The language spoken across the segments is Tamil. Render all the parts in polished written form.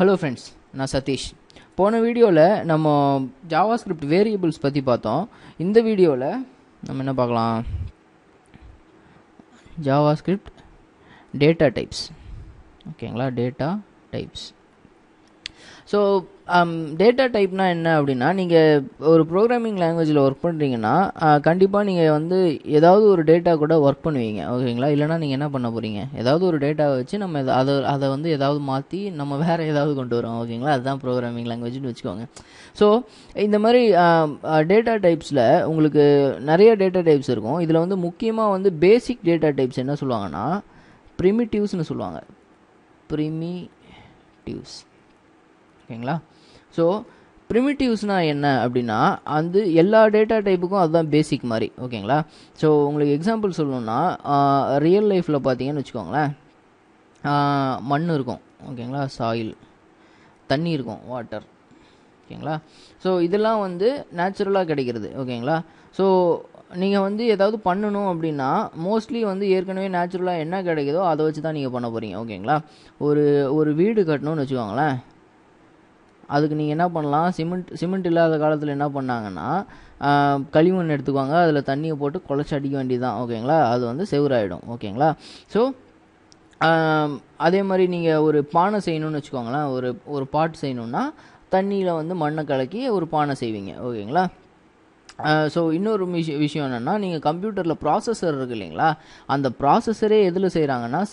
ஹலோ ஃப்ரெண்ட்ஸ், நான் சதீஷ். போன வீடியோவில் நம்ம ஜாவாஸ்கிரிப்ட் வேரியபிள்ஸ் பற்றி பார்த்தோம். இந்த வீடியோவில் நம்ம என்ன பார்க்கலாம்? JavaScript data types. ஓகேங்களா, டேட்டா டைப்ஸ். ஸோ டேட்டா டைப்னா என்ன அப்படின்னா, நீங்கள் ஒரு ப்ரோக்ராமிங் லாங்குவேஜில் ஒர்க் பண்ணுறீங்கன்னா கண்டிப்பாக நீங்கள் ஏதாவது ஒரு டேட்டா கூட ஒர்க் பண்ணுவீங்க. ஓகேங்களா, இல்லைனா நீங்கள் என்ன பண்ண போகிறீங்க? ஏதாவது ஒரு டேட்டாவை வச்சு நம்ம அதை ஏதாவது மாற்றி நம்ம வேறு ஏதாவது கொண்டு வரோம். ஓகேங்களா, அதுதான் ப்ரோக்ராமிங் லாங்குவேஜ்னு வச்சுக்கோங்க. ஸோ இந்த மாதிரி டேட்டா டைப்ஸில் உங்களுக்கு நிறைய டேட்டா டைப்ஸ் இருக்கும். இதில் முக்கியமாக பேசிக் டேட்டா டைப்ஸ் என்ன சொல்லுவாங்கன்னா ப்ரிமிட்டிவ்ஸ்னு சொல்லுவாங்க. ப்ரிமிட்டிவ்ஸ். ஓகேங்களா, ஸோ ப்ரிமிட்டிவ்ஸ்னால் என்ன அப்படின்னா எல்லா டேட்டா டைப்புக்கும் அதுதான் பேசிக் மாதிரி. ஓகேங்களா, ஸோ உங்களுக்கு எக்ஸாம்பிள் சொல்லணுன்னா ரியல் லைஃப்பில் பார்த்தீங்கன்னு வச்சுக்கோங்களேன், மண் இருக்கும். ஓகேங்களா, சாயில். தண்ணி இருக்கும், வாட்டர். ஓகேங்களா, ஸோ இதெல்லாம் நேச்சுரலாக கிடைக்கிறது. ஓகேங்களா, ஸோ நீங்கள் ஏதாவது பண்ணணும் அப்படின்னா மோஸ்ட்லி ஏற்கனவே நேச்சுரலாக என்ன கிடைக்குதோ அதை வச்சு தான் நீங்கள் பண்ண போகிறீங்க. ஓகேங்களா, ஒரு வீடு கட்டணும்னு வச்சுக்கோங்களேன், அதுக்கு நீங்கள் என்ன பண்ணலாம்? சிமெண்ட் இல்லாத காலத்தில் என்ன பண்ணாங்கன்னா களிமண் எடுத்துக்குவாங்க, அதில் தண்ணியை போட்டு குழச்சி அடிக்க வேண்டியதுதான். ஓகேங்களா, அது செவுராயிடும். ஓகேங்களா, ஸோ அதே மாதிரி நீங்கள் ஒரு பானை செய்யணும்னு வச்சுக்கோங்களேன், ஒரு பாட் செய்யணுன்னா தண்ணியில் மண்ணை கலக்கி ஒரு பானை செய்வீங்க. ஓகேங்களா, ஸோ இன்னொரு விஷயம் என்னென்னா, நீங்கள் கம்ப்யூட்டரில் ப்ராசஸர் இருக்குது இல்லைங்களா, அந்த ப்ராசஸரே எதில் செய்கிறாங்கன்னா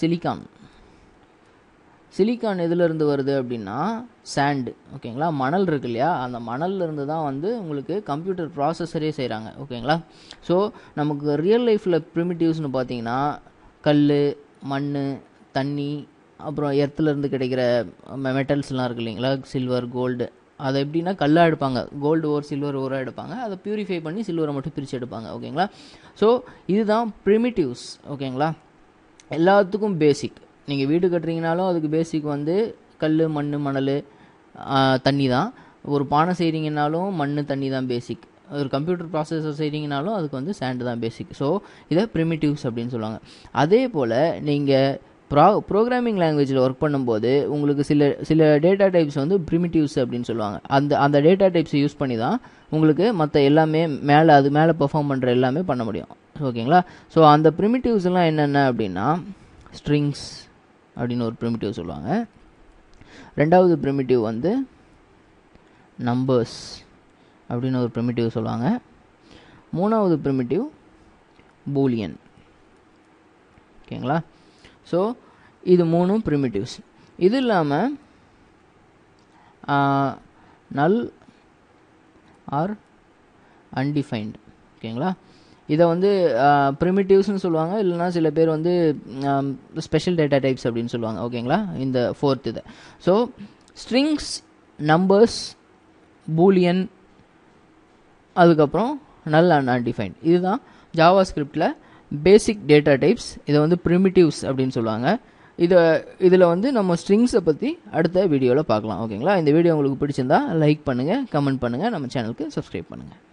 சிலிக்கான் எதுலேருந்து வருது அப்படின்னா சாண்டு. ஓகேங்களா, மணல் இருக்கு இல்லையா, அந்த மணல்லேருந்து தான் உங்களுக்கு கம்ப்யூட்டர் ப்ராசஸரே செய்கிறாங்க. ஓகேங்களா, ஸோ நமக்கு ரியல் லைஃப்பில் ப்ரிமிட்டிவ்ஸ்னு பார்த்தீங்கன்னா கல், மண், தண்ணி, அப்புறம் எர்த்துலேருந்து கிடைக்கிற மெட்டல்ஸ்லாம் இருக்குது இல்லைங்களா, சில்வர், கோல்டு. அதை எப்படின்னா கல்லாக எடுப்பாங்க, கோல்டு ஓர் சில்வர் ஓராக எடுப்பாங்க, அதை பியூரிஃபை பண்ணி சில்வரை மட்டும் பிரித்து எடுப்பாங்க. ஓகேங்களா, ஸோ இதுதான் ப்ரிமிட்டிவ்ஸ். ஓகேங்களா, எல்லாத்துக்கும் பேசிக். நீங்கள் வீடு கட்டுறீங்கனாலும் அதுக்கு பேசிக் கல், மண், மணல், தண்ணி தான். ஒரு பானை செய்கிறீங்கனாலும் மண், தண்ணி தான் பேசிக். ஒரு கம்ப்யூட்டர் ப்ராசஸர் செய்கிறீங்கனாலும் அதுக்கு சாண்டு தான் பேசிக். ஸோ இதை ப்ரிமிட்டிவ்ஸ் அப்படின்னு சொல்லுவாங்க. அதே போல் நீங்கள் ப்ரோக்ராமிங் லாங்குவேஜில் ஒர்க் பண்ணும்போது உங்களுக்கு சில டேட்டா டைப்ஸ் ப்ரிமிட்டிவ்ஸ் அப்படின்னு சொல்லுவாங்க. அந்த டேட்டா டைப்ஸை யூஸ் பண்ணி தான் உங்களுக்கு மற்ற எல்லாமே அது மேலே பெர்ஃபார்ம் பண்ணுற எல்லாமே பண்ண முடியும். ஓகேங்களா, ஸோ அந்த ப்ரிமிட்டிவ்ஸ் எல்லாம் என்னென்ன அப்படின்னா ஸ்ட்ரிங்ஸ் அப்படின்னு ஒரு ப்ரிமிட்டிவ் சொல்லுவாங்க. ரெண்டாவது ப்ரிமிட்டிவ் நம்பர்ஸ் அப்படின்னு ஒரு ப்ரிமிட்டிவ் சொல்லுவாங்க. மூணாவது ப்ரிமிட்டிவ் பூலியன். ஓகேங்களா, ஸோ இது மூணும் ப்ரிமிட்டிவ்ஸ். இது இல்லாமல் நல் ஆர் அன்டிஃபைன்டு. ஓகேங்களா, இதை ப்ரிமிட்டிவ்ஸ்னு சொல்லுவாங்க, இல்லைனா சில பேர் ஸ்பெஷல் டேட்டா டைப்ஸ் அப்படின்னு சொல்லுவாங்க. ஓகேங்களா, இந்த ஃபோர்த் இது. ஸோ ஸ்ட்ரிங்ஸ், நம்பர்ஸ், பூலியன், அதுக்கப்புறம் நல் அண்ட் அன்டிஃபைன்ட். இதுதான் ஜாவாஸ்கிரிப்டில் பேசிக் டேட்டா டைப்ஸ். இதை ப்ரிமிட்டிவ்ஸ் அப்படின்னு சொல்லுவாங்க. இதில் நம்ம ஸ்ட்ரிங்ஸை பற்றி அடுத்த வீடியோவில் பார்க்கலாம். ஓகேங்களா, இந்த வீடியோ உங்களுக்கு பிடிச்சிருந்தா லைக் பண்ணுங்கள், கமெண்ட் பண்ணுங்கள், நம்ம சேனலுக்கு சப்ஸ்கிரைப் பண்ணுங்கள்.